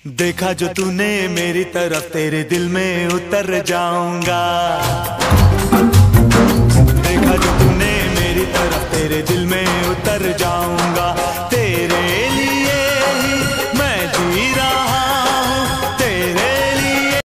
देखा जो तूने मेरी तरफ, तेरे दिल में उतर जाऊंगा।